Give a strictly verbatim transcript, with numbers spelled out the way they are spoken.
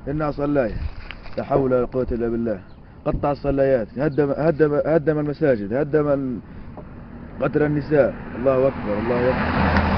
إنها صلاية، لا حول ولا قوة إلا بالله. قطع الصلايات، هدم هدم هدم المساجد، هدم ال- قتل النساء. الله أكبر، الله أكبر.